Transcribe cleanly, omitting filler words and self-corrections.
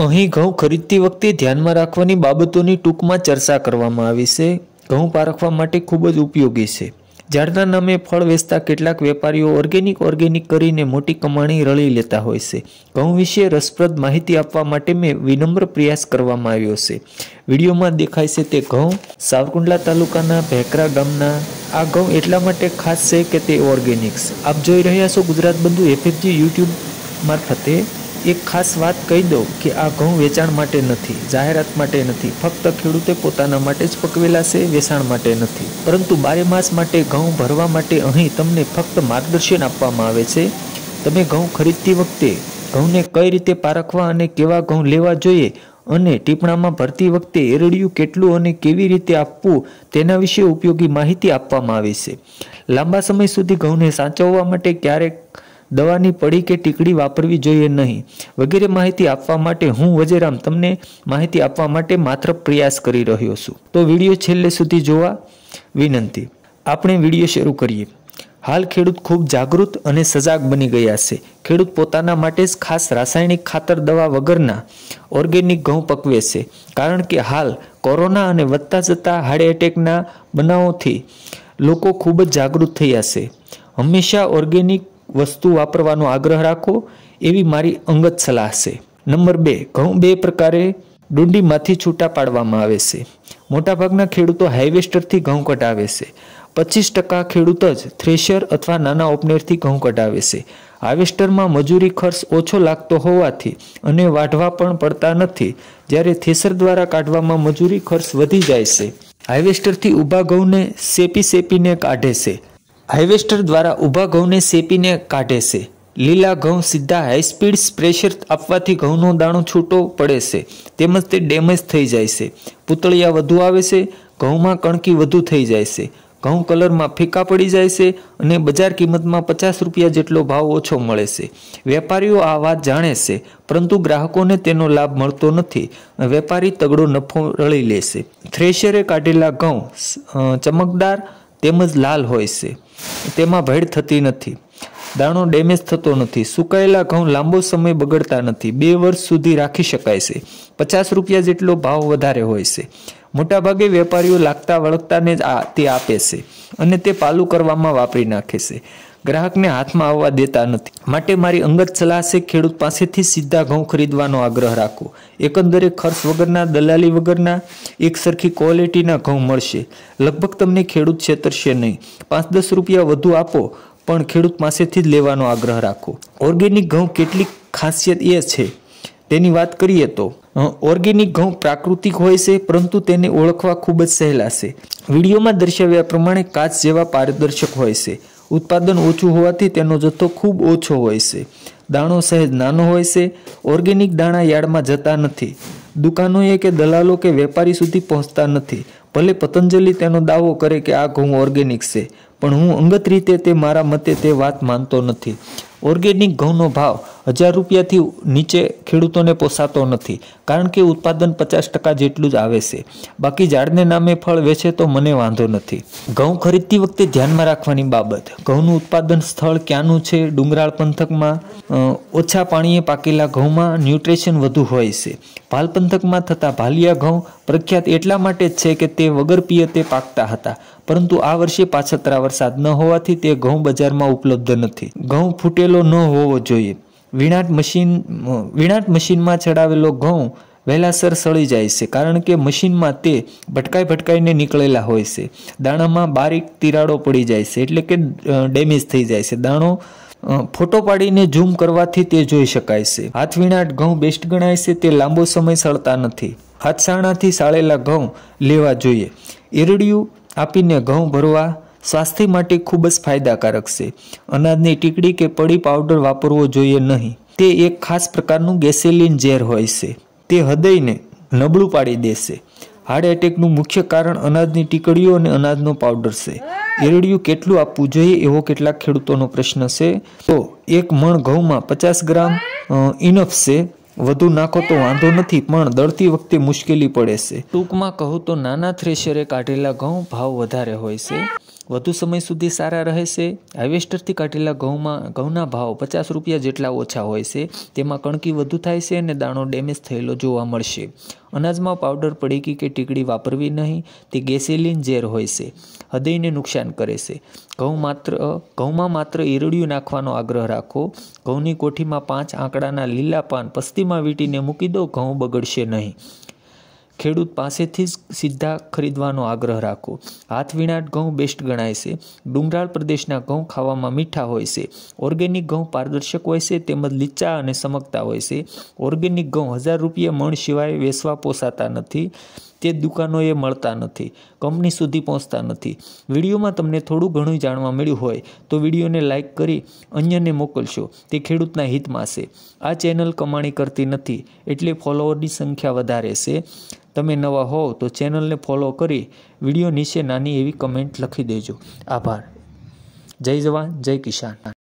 અહીં ઘઉં ખરીદતી વખતે ધ્યાનમાં રાખવાની બાબતોની ટૂંકમાં ચર્ચા કરવામાં આવી છે। ઘઉં પારખવા માટે ખૂબ જ ઉપયોગી છે। ઝાડના નામે ફળ વેચતા કેટલાક વેપારીઓ ઓર્ગેનિક કરીને મોટી કમાણી રળી લેતા હોય છે। ઘઉં વિશે રસપ્રદ માહિતી આપવા માટે મેં વિનમ્ર પ્રયાસ કરવામાં આવ્યો છે। વિડીયોમાં દેખાય છે તે ઘઉં સાવરકુંડલા તાલુકાના ભેકરા ગામના। આ ઘઉં એટલા માટે ખાસ છે કે તે ઓર્ગેનિક છે। આપ જોઈ રહ્યા છો ગુજરાત બંધુ FFG યુટ્યુબ મારફતે। એક ખાસ વાત કહી દઉં કે આ ઘઉં વેચાણ માટે નથી, જાહેરાત માટે નથી, ફક્ત ખેડૂતે પોતાના માટે જ પકવેલા છે, વેચાણ માટે નથી। પરંતુ 12 માસ માટે ઘઉં ભરવા માટે અહીં તમને ફક્ત માર્ગદર્શન આપવામાં આવે છે। તમે ઘઉં ખરીદતી વખતે ઘઉંને કઈ રીતે પારખવા અને કેવા ઘઉં લેવા જોઈએ અને ટીપણામાં ભરતી વખતે એરડિયું કેટલું અને કેવી રીતે આપવું તેના વિશે ઉપયોગી માહિતી આપવામાં આવી છે। લાંબા સમય સુધી ઘઉંને સાચવવા માટે ક્યારેક દવાની પડી કે ટીકડી વાપરવી જોઈએ નહીં વગેરે માહિતી આપવા માટે હું વજેરામ તમને માહિતી આપવા માટે માત્ર પ્રયાસ કરી રહ્યો છું। તો વિડીયો છેલ્લે સુધી જોવા વિનંતી। આપણે વિડીયો શરૂ કરીએ। હાલ ખેડૂત ખૂબ જાગૃત અને સજાગ બની ગયા છે। ખેડૂત પોતાના માટે જ ખાસ રાસાયણિક ખાતર દવા વગરના ઓર્ગેનિક ઘઉં પકવે છે, કારણ કે હાલ કોરોના અને વધતા જતા હાર્ટ એટેકના બનાવોથી લોકો ખૂબ જ જાગૃત થયા છે। હંમેશા ઓર્ગેનિક વસ્તુ વાપરવાનો આગ્રહ રાખો એવી મારી અંગત સલાહ છે। નંબર 2, ઘઉં 2 પ્રકારે ડુંડીમાંથી છૂટા પાડવામાં આવે છે। મોટાભાગના ખેડૂતો હાર્વેસ્ટરથી ઘઉં કઢાવે છે। 25% ખેડૂત જ થ્રેશર અથવા નાના ઓપનરથી ઘઉં કઢાવે છે। હાર્વેસ્ટરમાં મજૂરી ખર્ચ ઓછો લાગતો હોવાથી અને વાઢવા પણ પડતા નથી, જ્યારે થ્રેશર દ્વારા કાઢવામાં મજૂરી ખર્ચ વધી જાય છે। હાર્વેસ્ટરથી ઊભા ઘઉંને શેપીને કાઢે છે। હાર્વેસ્ટર દ્વારા ઊભા ઘઉંને શેપીને કાઢે છે। લીલા ઘઉં સીધા હાઈસ્પીડ પ્રેશર આપવાથી ઘઉંનો દાણો છૂટો પડે છે, તેમજ તે ડેમેજ થઈ જાય છે। પૂતળિયા વધુ આવે છે, ઘઉંમાં કણકી વધુ થઈ જાય છે, ઘઉં કલરમાં ફીકા પડી જાય છે અને બજાર કિંમતમાં 50 રૂપિયા જેટલો ભાવ ઓછો મળે છે। વેપારીઓ આ વાત જાણે છે, પરંતુ ગ્રાહકોને તેનો લાભ મળતો નથી। વેપારી તગડો નફો રળી લે છે। થ્રેશરે કાઢેલા ઘઉં ચમકદાર તેમજ લાલ હોય છે, તેમાં ભેળ થતી નથી, દાણો ડેમેજ થતો નથી। સુકાયેલા ઘઉં લાંબો સમય બગડતા નથી, 2 વર્ષ સુધી રાખી શકાય છે। 50 રૂપિયા જેટલો ભાવ વધારે હોય છે। મોટાભાગે વેપારીઓ લાગતા વળગતાને જ તે આપે છે અને તે પાલું કરવામાં વાપરી નાખે છે, ગ્રાહકને હાથમાં આવવા દેતા નથી। માટે મારી અંગત સલાહ છે, ખેડૂત પાસેથી સીધા ઘઉં ખરીદવાનો આગ્રહ રાખો। એકંદરે ખર્ચ વગરના, દલાલી વગરના એક સરખી ક્વોલિટીના ઘઉં મળશે। લગભગ તમને ખેડૂત છેતરશે નહીં। 5-10 રૂપિયા વધુ આપો પણ ખેડૂત પાસેથી જ લેવાનો આગ્રહ રાખો। ઓર્ગેનિક ઘઉં કેટલીક ખાસિયત એ છે તેની વાત કરીએ તો ઓર્ગેનિક ઘઉં પ્રાકૃતિક હોય છે, પરંતુ તેને ઓળખવા ખૂબ જ સહેલા છે। વિડીયોમાં દર્શાવ્યા પ્રમાણે કાચ જેવા પારદર્શક હોય છે। ઉત્પાદન ઓછું હોવાથી તેનો જથ્થો ખૂબ ઓછો હોય છે। દાણો સહેજ નાનો હોય છે। ઓર્ગેનિક દાણા યાર્ડમાં જતા નથી, દુકાનોએ કે દલાલો કે વેપારી સુધી પહોંચતા નથી। ભલે પતંજલિ તેનો દાવો કરે કે આ ઘઉં ઓર્ગેનિક છે, પણ હું અંગત રીતે તે મારા મતે તે વાત માનતો નથી। ઓર્ગેનિક ઘઉંનો ભાવ 1000 રૂપિયાથી નીચે ખેડૂતોને પોસાતો નથી, કારણ કે ઉત્પાદન 50% જેટલું જ આવે છે। બાકી ઝાડને નામે ફળ વેચે તો મને વાંધો નથી। ઘઉં ખરીદતી વખતે ધ્યાનમાં રાખવાની બાબત: ઘઉંનું ઉત્પાદન સ્થળ ક્યાંનું છે? ડુંગરાળ પંથકમાં ઓછા પાણીએ પાકેલા ઘઉંમાં ન્યુટ્રિશન વધુ હોય છે। ભાલ પંથકમાં થતા ભાલિયા ઘઉં પ્રખ્યાત એટલા માટે જ છે કે તે વગર પિયતે પાકતા હતા, પરંતુ આ વર્ષે પાછતરા વરસાદ ન હોવાથી તે ઘઉં બજારમાં ઉપલબ્ધ નથી। ઘઉં ફૂટેલો ન હોવો જોઈએ। વીણાટ મશીનમાં ચડાવેલો ઘઉં વહેલાસર સળી જાય છે, કારણ કે મશીનમાં તે ભટકાઈને નીકળેલા હોય છે। દાણામાં બારીક તિરાડો પડી જાય છે, એટલે કે ડેમેજ થઈ જાય છે। દાણો ફોટો પાડીને ઝૂમ કરવાથી તે જોઈ શકાય છે। હાથ વીણાટ ઘઉં બેસ્ટ ગણાય છે, તે લાંબો સમય સળતા નથી। હાથસાણાથી સાળેલા ઘઉં લેવા જોઈએ। એરડિયું આપીને ઘઉં ભરવા સ્વાસ્થ્ય માટે ખૂબ જ ફાયદાકારક છે। અનાજની ટીકડી કે પડી પાવડર વાપરવો જોઈએ નહીં, તે એક ખાસ પ્રકારનું ગેસેલિન ઝેર હોય છે, તે હૃદયને નબળું પાડી દેશે। હાર્ટ એટેકનું મુખ્ય કારણ અનાજની ટીકડીઓ અને અનાજનો પાવડર છે। એરડિયું કેટલું આપવું જોઈએ એવો કેટલાક ખેડૂતોનો પ્રશ્ન છે। તો 1 મણ ઘઉંમાં 50 ગ્રામ ઇનફ છે। વધુ નાખો તો વાંધો નથી, પણ દળતી વખતે મુશ્કેલી પડે છે। ટૂંકમાં કહું તો નાના થ્રેશરે કાઢેલા ઘઉં ભાવ વધારે હોય છે। વધુ સમય સુધી સારા રહેશે। હાર્વેસ્ટરથી કાઢેલા ઘઉંના ભાવ 50 રૂપિયા જેટલા ઓછા હોય છે। તેમાં કણકી વધુ થાય છે અને દાણો ડેમેજ થયેલો જોવા મળશે। અનાજમાં પાવડર, પડીકી કે ટીકડી વાપરવી નહીં, તે ગેસેલિન ઝેર હોય છે, હૃદયને નુકસાન કરે છે। ઘઉંમાં માત્ર ઈરડિયું નાખવાનો આગ્રહ રાખો। ઘઉંની કોઠીમાં 5 આંકડાના લીલા પાન પસ્તીમાં વીંટીને મૂકી દો, ઘઉં બગડશે નહીં। ખેડૂત પાસેથી જ સીધા ખરીદવાનો આગ્રહ રાખો। હાથ વીણાટ ઘઉં બેસ્ટ ગણાય છે। ડુંગરાળ પ્રદેશના ઘઉં ખાવામાં મીઠા હોય છે। ઓર્ગેનિક ઘઉં પારદર્શક હોય છે તેમજ લીચા અને ચમકતા હોય છે। ઓર્ગેનિક ઘઉં 1000 રૂપિયા મણ સિવાય વેચવા પોસાતા નથી। તે દુકાનોએ મળતા નથી, કંપની સુધી પહોંચતા નથી। વિડીયોમાં તમને થોડું ઘણું જાણવા મળ્યું હોય તો વિડીયોને લાઇક કરી અન્યને મોકલશો, તે ખેડૂતના હિતમાં છે। આ ચેનલ કમાણી કરતી નથી એટલે ફોલોવરની સંખ્યા વધારે છે। તમે નવા હોવ તો ચેનલને ફોલો કરી વિડીયો નીચે નાની એવી કમેન્ટ લખી દેજો। આભાર। જય જવાન, જય કિસાન।